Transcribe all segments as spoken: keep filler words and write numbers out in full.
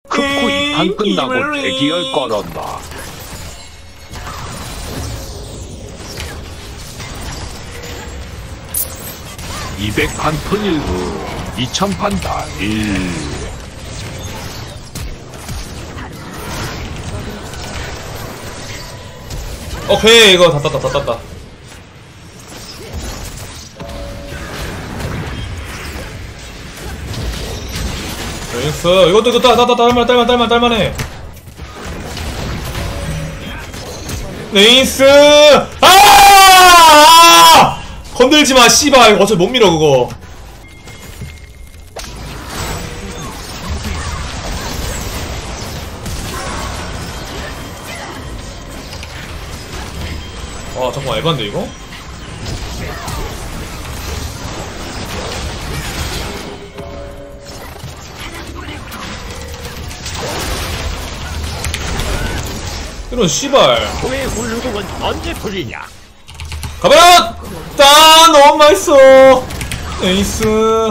크코 이 판 끝나고 대기열 걸었나. 이백 판 풀일 후 이천 판 달일. 오케이, 이거 다 땄다, 다 땄다. 나이스. 이것도 이거 따, 따, 따, 딸만, 딸만, 딸만, 딸만해. 네이스! 아! 건들지 마, 씨발. 이거 어차피 못 밀어, 그거. 아, 잠깐만, 에반데, 이거? 이런 씨발. 왜 훌륭은 언제 풀리냐? 가봐라! 딴! 너무 맛있어! 에이스.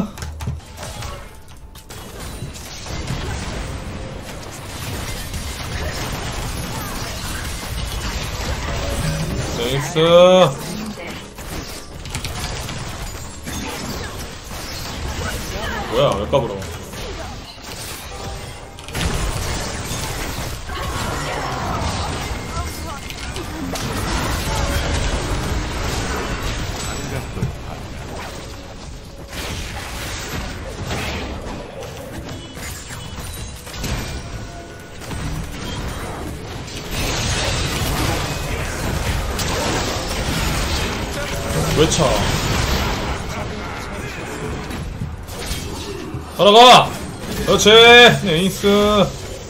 에이스. 뭐야, 왜 까불어. 왜 차? 따라가! 그렇지! 에이스!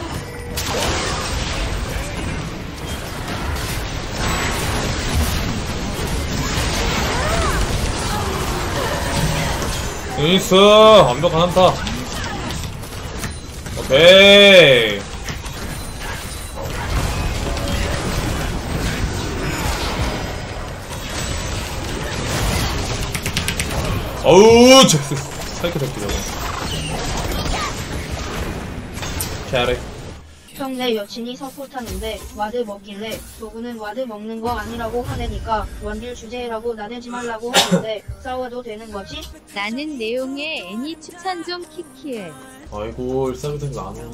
에이스! 완벽한 한타! 오케이! 어우, 저 사이코 새끼 저거. 캐리. 형, 내 여친이 서포 타는데 와드 먹길래 저분은 와드 먹는 거 아니라고 하네니까 원딜 주제라고 나대지 말라고 하는데 싸워도 되는 거지? 나는 내용에 애니 추천 좀 키키해. 아이고, 일사부터 나눠.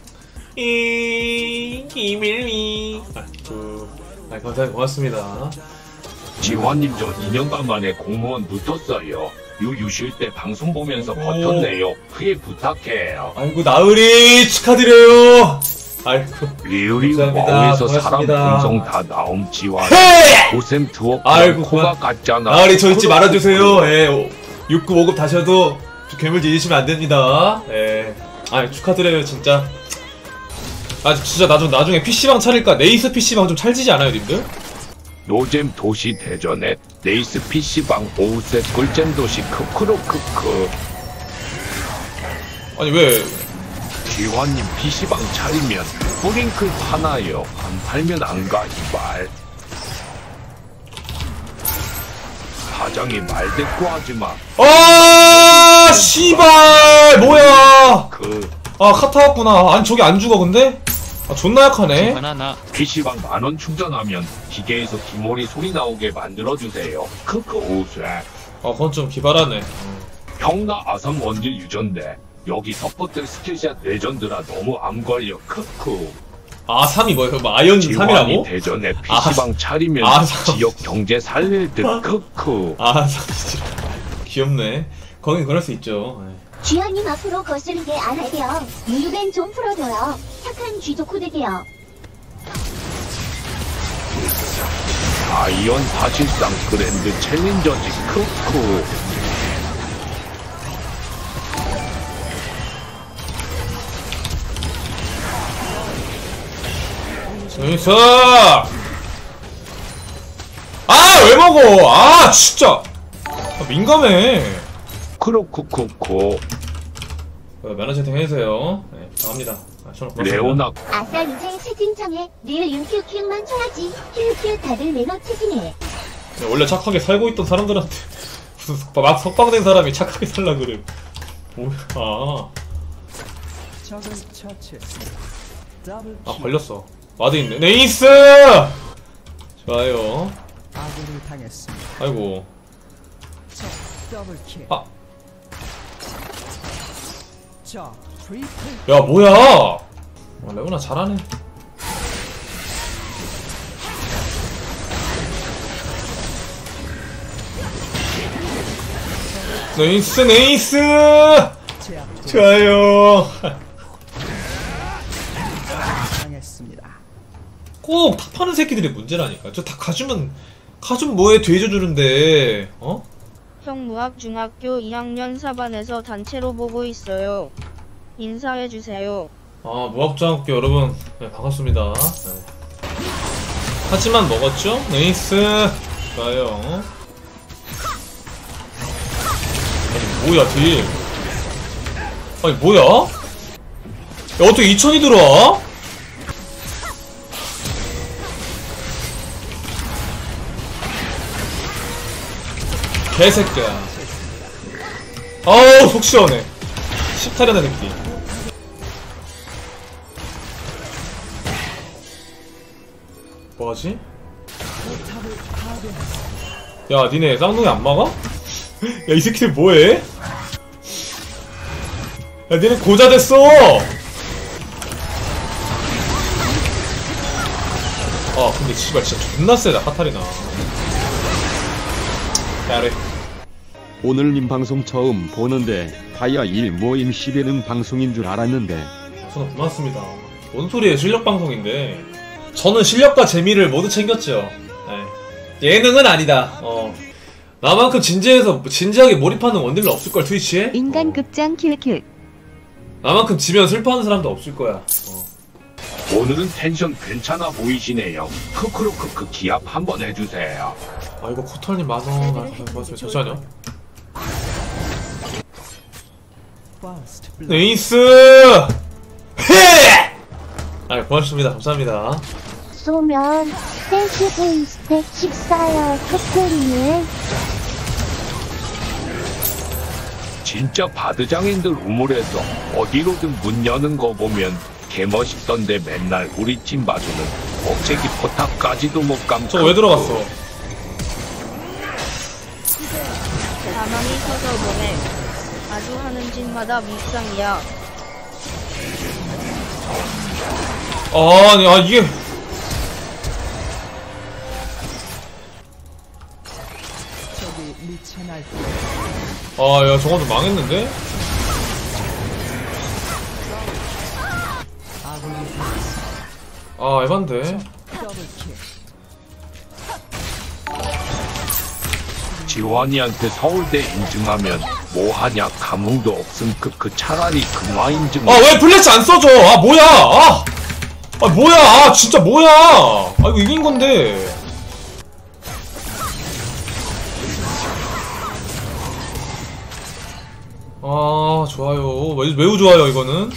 이, 이밀미. 아, 그, 아, 감사합니다. 고맙습니다. 지환님 저 이 년간 만에 공무원 붙었어요. 유유 쉴 때 방송 보면서 버텼네요. 크게 부탁해요. 아이고, 나으리 축하드려요. 아이고. 리우리 감사합니다. 와우에서 사람 고맙습니다. 공성 다 나옴 지환. 헤이! 고샘 투어 아이고, 코가 고마- 같잖아. 나으리 저 잊지 말아주세요. 예, 육 급, 오 급 다셔도 괴물지 잊으시면 안 됩니다. 예. 아, 축하드려요, 진짜. 아, 진짜 나중, 나중에 피씨방 차릴까? 네이스 피씨방 좀 찰지지 않아요, 님들? 노잼 도시 대전에 네이스 피씨방 오후셋 꿀잼 도시 크크로 크크. 아니, 왜. 지환님 피씨방 차리면 뿌링클 파나요. 안 팔면 안 가, 이발. 사장이 말대꾸 하지마. 아, 씨발! 뭐야! 그 아, 카타 왔구나. 아니, 저기 안 죽어, 근데? 아, 존나 약하네. 피씨방 만원 충전하면 기계에서 기모리 소리 나오게 만들어주세요. 크크 오쇠. 아, 그건 좀 기발하네. 형나 아삼 원딜 유전데 여기 서포트 스킬샷 레전드라 너무 암 걸려. 크크. 아, 삼이 뭐야? 뭐 아이언 지환이 삼이라고? 대전에 아, 피씨방 차리면 아, 삼. 지역 경제 살릴 듯. 크크. 아, 삼. 귀엽네. 거긴 그럴 수 있죠. 네. 쥐어님 앞으로 거스르게 안 할게요. 유유벤 좀 풀어줘요. 착한 쥐좋고 되게요. 아이언 사실상 그랜드 챌린저지. 크크. 재밌어! 아, 왜 먹어! 아, 진짜! 아, 민감해. 크로크크코. 어, 면허 채팅 해주세요. 네, 감사합니다. 아, 저는 고맙습니다. 레오나. 아싸 이제 채팅창에 리을 윤큐큐만 쳐야지. 큐큐 다들 매너 채팅해. 네, 원래 착하게 살고 있던 사람들한테 무슨 막 석방된 사람이 착하게 살라 그래. 뭐야. 아. 적을 처치했습니다. 더블 아 킬. 걸렸어. 와드 있네. 네이스! 좋아요. 아군을 당했습니다. 아이고. 적 더블 킬. 아. 적 트리플. 야 뭐야? 와, 레오나 잘하네. 네이스 네이스! 제압 좋아요. 당했습니다. 꼭 탑하는 새끼들이 문제라니까. 저 다 가주면 가주면 뭐해 돼줘주는데 어? 형 무학 중학교 이 학년 사 반에서 단체로 보고 있어요. 인사해주세요. 아 무학중학교 여러분 네, 반갑습니다. 네. 하지만 먹었죠? 네이스 좋아요. 아니 뭐야 딜. 아니 뭐야? 야 어떻게 이천이 들어와? 개새끼야. 아우 속 시원해. 십타련의 새끼. 뭐하지? 야 니네 쌍둥이 안 막아? 야 이 새끼들 뭐해? 야 니네 고자 됐어! 아 근데 씨발 진짜 존나 세다 카타리나. 야 그래. 오늘님 방송 처음 보는데 다이아 일 모임 시대는 방송인 줄 알았는데 저는 고맙습니다. 뭔 소리예요 실력 방송인데. 저는 실력과 재미를 모두 챙겼죠. 네. 예능은 아니다. 어. 나만큼 진지해서 진지하게 몰입하는 원딜러 없을걸 트위치에? 인간 어. 극장 킬킬. 나만큼 지면 슬퍼하는 사람도 없을 거야. 어. 오늘은 텐션 괜찮아 보이시네요. 크크로크크 기합 한번 해주세요. 아 이거 코털님 만원 아, 고맙습니다. 잠시만요. 퍼스트 블러. 네이스! 헤! 아 고맙습니다. 감사합니다. 쏘면 땡큐페이 스택 십사요 캡테리는 진짜 바드장인들 우물에서 어디로든 문 여는 거 보면 개멋있던데 맨날 우리 팀 봐주는 억제기 포탑까지도 못 감고. 저거 왜 들어갔어? 가만히 서서 보네. 아주 하는 짓마다 밉상이야. 아, 아니, 아, 이게. 적이 미쳐 날 아, 야, 저건 좀 망했는데? 아군을 당했습니다. 아, 에반데. 더블 킬. 지원이한테 서울대 인증하면 뭐하냐 감흥도 없음. 크크 차라리 금화 인증. 아, 왜 플래시 안 써줘? 아, 뭐야? 아! 아, 뭐야? 아, 진짜 뭐야? 아, 이거 이긴 건데. 아, 좋아요. 매- 매우 좋아요, 이거는.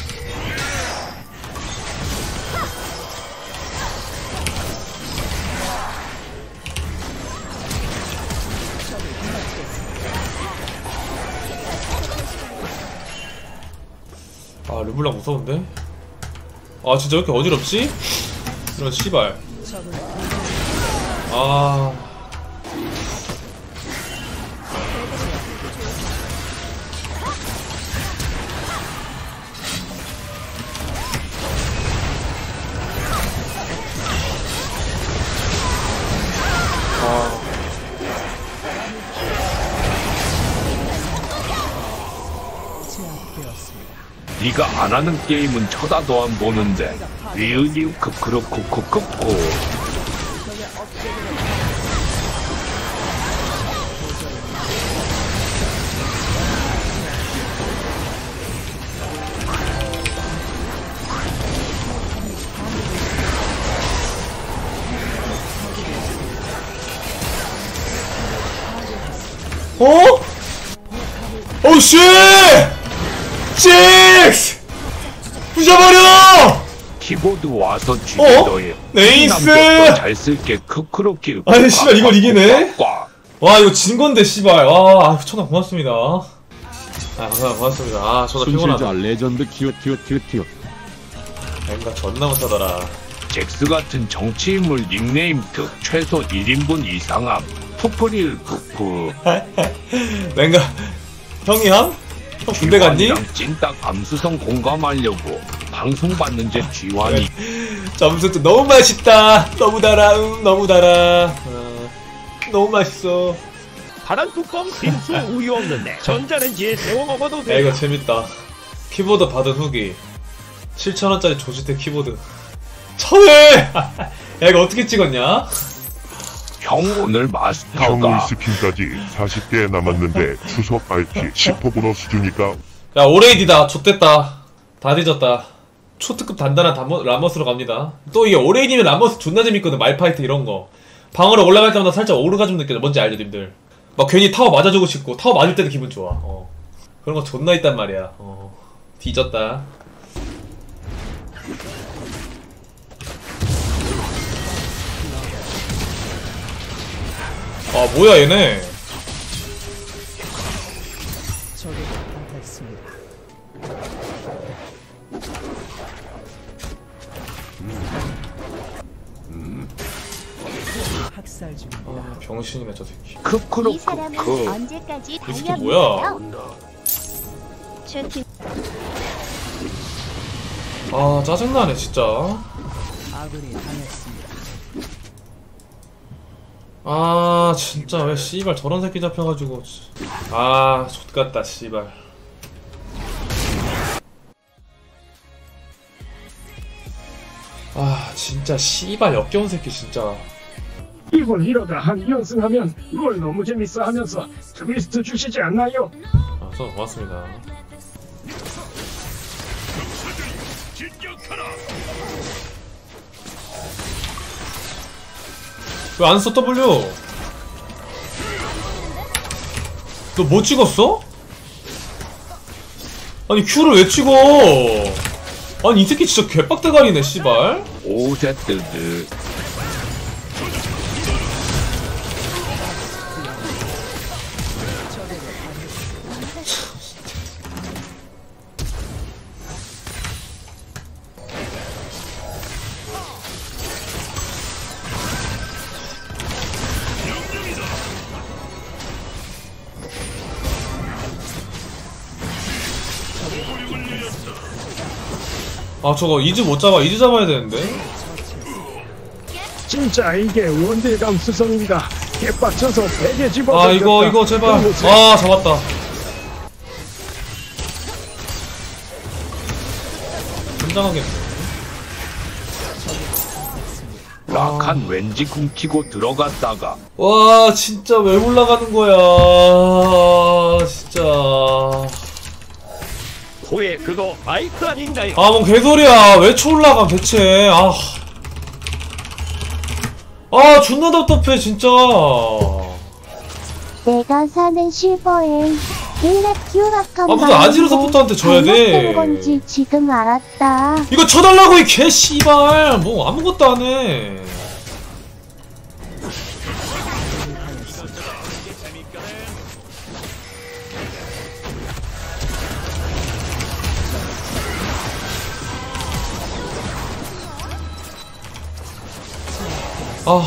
아, 르블랑 무서운데? 아, 진짜 왜 이렇게 어지럽지? 이런 씨발. 적을 아. 아. 제압되었습니다. 네가 안 하는 게임은 쳐다도 안 보는데. 리으리우 크크로크크크크. 어? 오 씨! 식스! 부셔버려! 키보드 와서 죽여도해. 네이스! 잘 쓸게. 크크로키. 아니, 씨발, 이걸 이기네? 와 이거 진 건데 씨발. 와 아, 천하 고맙습니다. 감사합니다. 고맙습니다. 아 저도 순실자 피곤하다. 레전드 키웃 키웃 키웃 키웃. 뭔가 존나 못하더라. 잭스 같은 정치인물 닉네임 특 최소 일 인분 이상함. 푸프릴 푸프. 뭔가 형이 함? 형 군대 갔니? 쥐환이랑 찐딱 감수성 공감하려고 방송 봤는데 쥐환이 점수도 너무 맛있다. 너무 달아. 응, 너무 달아. 어, 너무 맛있어. 파란 뚜껑 빙수 우유 없는데 전자레인지에 데워 먹어도 야 돼. 이거 재밌다. 키보드 받은 후기 칠천 원짜리 조지텍 키보드 천회! 야 이거 어떻게 찍었냐? 형 오늘 형의 마스터가 스킨까지 사십 개 남았는데 추석 알피 십 퍼센트 보너스주니까 야 오레이디다. 좆됐다. 다 뒤졌다. 초특급 단단한 다모, 라머스로 갑니다. 또 이게 오레이디면 라머스 존나 재밌거든. 말파이트 이런거 방어로 올라갈 때마다 살짝 오르가즘 느껴져. 뭔지 알죠 님들? 막 괜히 타워 맞아주고 싶고 타워 맞을 때도 기분 좋아. 어. 그런 거 존나 있단 말이야. 어. 뒤졌다. 아 뭐야 얘네. 적을 강타했습니다. 학살 중입니다. 아 병신이네 저 새끼. 이 사람은 크크루크크. 언제까지 그 새끼 달려있나요? 뭐야? 채팅 아 짜증나네 진짜. 아군이 당했습니다. 아 진짜 왜 씨발 저런 새끼 잡혀가지고. 아 좆같다 씨발. 아 진짜 씨발 역겨운 새끼 진짜. 이걸 이러다 한 연승하면 롤 너무 재밌어 하면서 트위스트 주시지 않나요? 아 저도 고맙습니다. 왜 안 써 W? 너 뭐 찍었어? 아니 Q를 왜 찍어? 아니 이 새끼 진짜 개빡대가리네 씨발. 오세트드. 아 저거 이즈 못 잡아. 이즈 잡아야 되는데. 진짜 이게 원딜감 수성인가? 개빡쳐서 베개 집어. 아 이거 이거 제발. 아 잡았다. 굉장하겠네. 락한 왠지 굶기고 들어갔다가 와 진짜 왜 올라가는 거야 진짜. 호에 그거 마이크 아닌가요? 아 뭔 개소리야. 왜 초올라감 대체. 아. 아 존나 답답해 진짜. 내가 사는 실버에 일렙 큐락한 아, 무슨 아지로 서포터한테 줘야 돼. 건지 지금 알았다. 이거 쳐달라고 이 개 씨발. 뭐 아무것도 안 해. 아.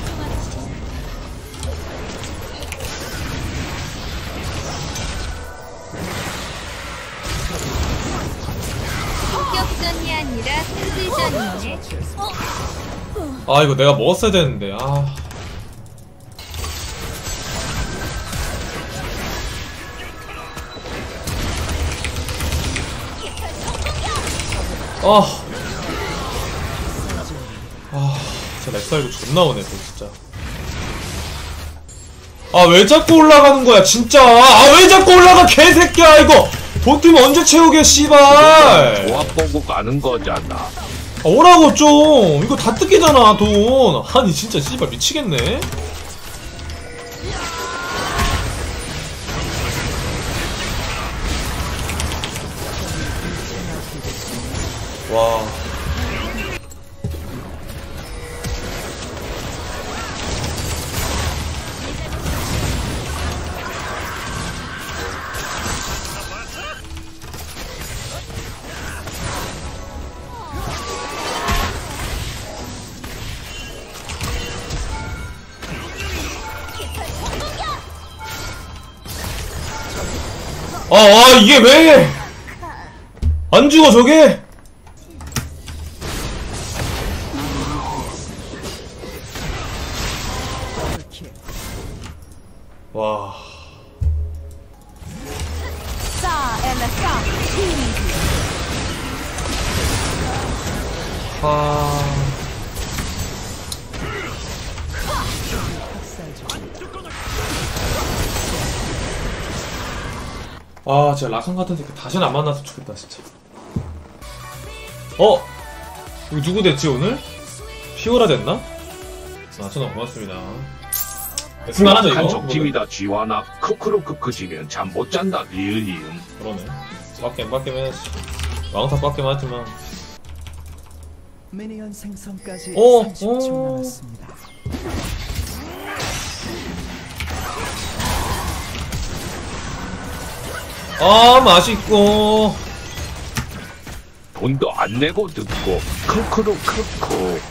폭격전이 아니라 캔슬전이네. 아 이거 내가 먹었어야 되는데. 아. 아. 아, 진짜 렉살고 존나 오네, 진짜. 아, 왜 자꾸 올라가는 거야, 진짜. 아, 왜 자꾸 올라가, 개새끼야, 이거. 본팀 언제 채우게, 씨발. 조합 보고 가는 거잖아. 아, 오라고 좀. 이거 다 뜯기잖아, 돈. 아니, 진짜, 씨발, 미치겠네. 와. 아, 아 이게 왜 안 죽어 저게? 와. 아. 아, 진짜 라칸 같은 새끼 다시는 안 만났으면 좋겠다, 진짜. 어? 이거 누구 됐지, 오늘? 피오라 됐나? 아, 저는 고맙습니다. 승만하죠, 이거? 적팀이다 쥐와나 크크로크크 지면 잠 못 잔다 리을리음. 그러네. 빡겜, 빡겜 해야지. 왕타 빡겜 하지만. 미니언 생성까지 오, 삼십 초 오. 남았습니다. 아, 맛있고. 돈도 안 내고 듣고 크크로크크.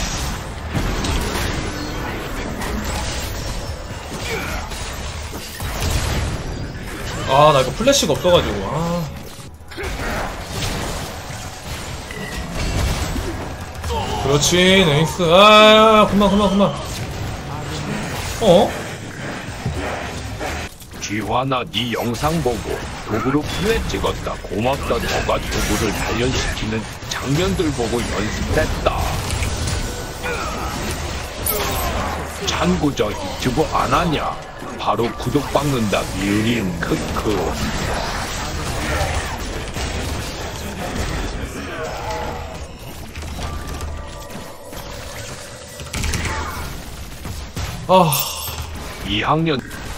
아, 나 이거 플래시가 없어가지고. 아. 그렇지, 나이스. 아, 그만, 그만, 그만. 어? 쥐와나 네 영상 보고 도구로 플랫 찍었다. 고맙다. 너가 도구를 단련시키는 장면들 보고 연습했다. 참고저 유튜브 안 하냐? 바로 구독 박는다. 미으리음 크크. 아. 이 학년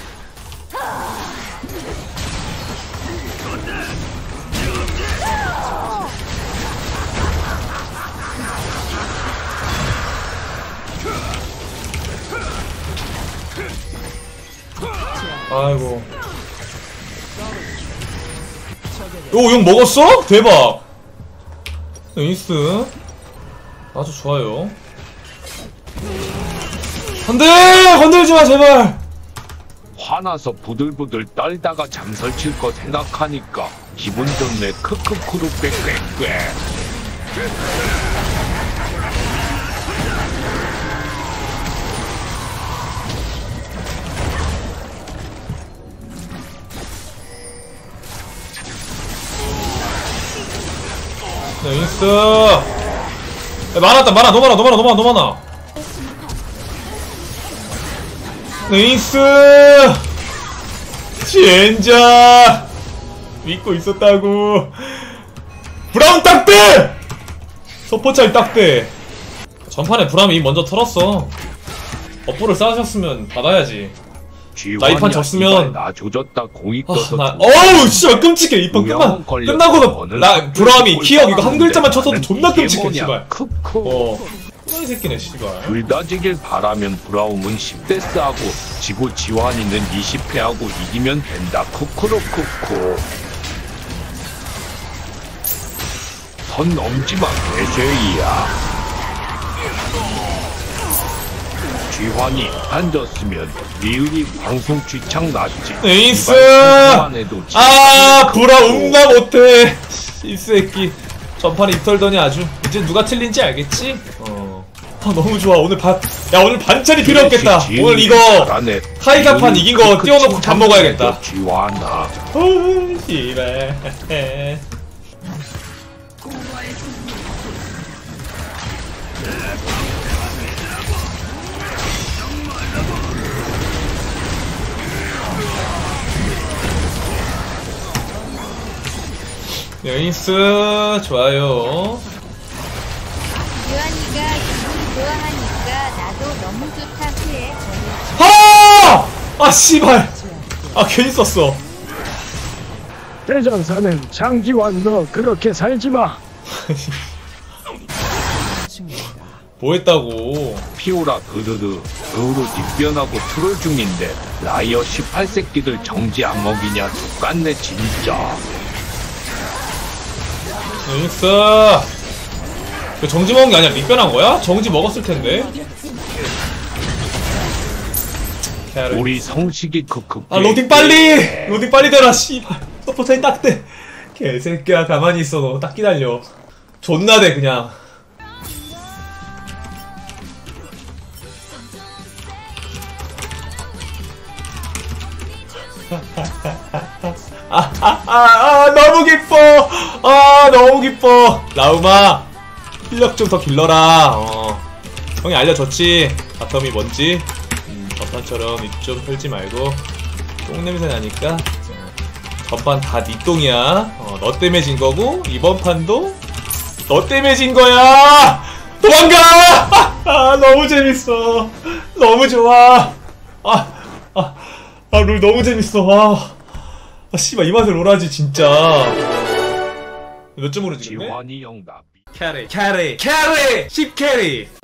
아이고. 오, 용 먹었어? 대박. 나이스. 아주 좋아요. 안돼! 건들지마 제발. 화나서 부들부들 떨다가 잠설 칠 거 생각하니까 기분 좋네. 크크크루 꽥꽥꽥. 나이스. 야, 많았다 많아. 너무 많아 너무 많아 너무 많아 너무 많아. 나이스. 젠자 믿고 있었다고. 브라운 딱대. 서포차이 딱대. 전판에 브라움이 먼저 털었어. 업보를 쌓으셨으면 받아야지. 나 이 판 졌으면 나 조졌다. 공이 아, 떠서 나, 어우 씨발 끔찍해. 이 판 끝만 끝나고도 나 브라움이 키역 이거 한 글자만 쳐서도 존나 끔찍해 씨발. 어 이 새끼네 씨발. 둘 다 지길 바라면 브라움은 십 대 싸고 지고 지환이는 이십 패하고 이기면 된다. 쿠쿠로쿠쿠. 선 넘지마 개쉐이야. 쥐환이 앉았으면 리을이 방송 쥐창 났지. 에이스. 아 브라움나 못해. 이 새끼 전판에 입털더니 아주 이제 누가 틀린지 알겠지? 어. 아 너무 좋아. 오늘 반, 야 오늘 반찬이 필요 없겠다. 오늘 이거 카이가판 이긴 거 띄워놓고 밥 먹어야겠다. 쥐환아. 어우 씨발. 나이스 좋아요. 유한이가 기분 좋아하니까 나도 너무 좋다 후에 아! 아 씨발. 아 괜히 썼어. 대전사는 장기환 너 그렇게 살지마. 뭐 했다고. 피오라 드드드 의으로 뒷변하고 트롤 중인데 라이어 십팔 새끼들 정지 안 먹이냐. 똑같네 진짜. 나이스. 정지 먹은 게 아니라 립변한 거야? 정지 먹었을 텐데. 우리 성식이 크크. 아 로딩 빨리. 로딩 빨리 되라 씨발. 서포터에 딱대. 개새끼야 가만히 있어. 너 딱 기다려. 존나 돼 그냥. 아, 아, 아, 아, 너무 기뻐! 아, 너무 기뻐! 라우마, 실력 좀 더 길러라. 어. 형이 알려줬지? 바텀이 뭔지? 음, 전판처럼 입 좀 털지 말고, 똥냄새 나니까. 전판 다 니 똥이야. 어, 너 때문에 진 거고, 이번 판도 너 때문에 진 거야! 도망가! 아, 너무 재밌어. 너무 좋아. 아, 아, 아, 룰 너무 재밌어. 아. 아 씨발 이 맛에 롤하지 진짜. 몇 점으로 지금? 지환이 영답. 캐리 캐리 캐리 십 캐리